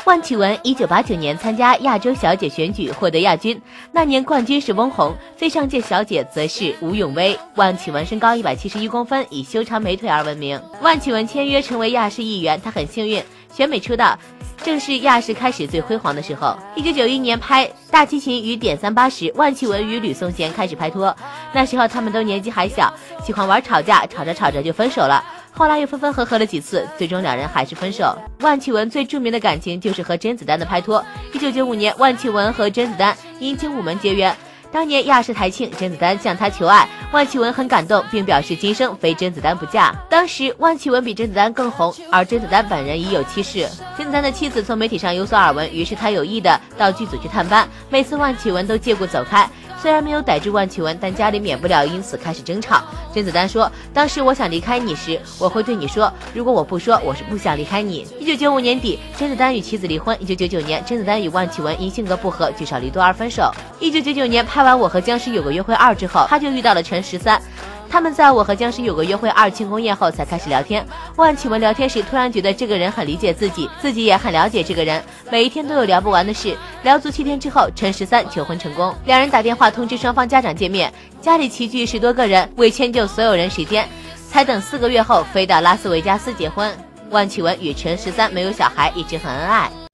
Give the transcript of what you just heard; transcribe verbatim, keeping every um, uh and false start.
万绮雯一九八九年参加亚洲小姐选举获得亚军，那年冠军是翁虹，最上届小姐则是吴咏薇。万绮雯身高一百七十一公分，以修长美腿而闻名。万绮雯签约成为亚视艺员，她很幸运，选美出道，正是亚视开始最辉煌的时候。一九九一年拍《大提琴与点三八》时，万绮雯与吕颂贤开始拍拖，那时候他们都年纪还小，喜欢玩吵架，吵着吵着就分手了。后来又分分合合了几次，最终两人还是分手。万绮雯最著名的感情就是和甄子丹的拍拖。一九九五年，万绮雯和甄子丹因精武门结缘。当年亚视台庆，甄子丹向她求爱，万绮雯很感动，并表示今生非甄子丹不嫁。当时万绮雯比甄子丹更红，而甄子丹本人已有妻室。甄子丹的妻子从媒体上有所耳闻，于是他有意的到剧组去探班，每次万绮雯都借故走开。虽然没有逮住万绮雯，但家里免不了因此开始争吵。甄子丹说，当时我想离开你时，我会对你说，如果我不说，我是不想离开你。一九九五年底，甄子丹与妻子离婚。一九九九年，甄子丹与万绮雯因性格不合聚少离多而分手。一九九九年拍完《我和僵尸有个约会二》之后，他就遇到了陈十三。他们在我和僵尸有个约会二庆功宴后才开始聊天。万绮雯聊天时突然觉得这个人很理解自己，自己也很了解这个人，每一天都有聊不完的事。聊足七天之后，陈十三求婚成功，两人打电话通知双方家长见面，家里齐聚十多个人，为迁就所有人时间，才等四个月后飞到拉斯维加斯结婚。万绮雯与陈十三没有小孩，一直很恩爱。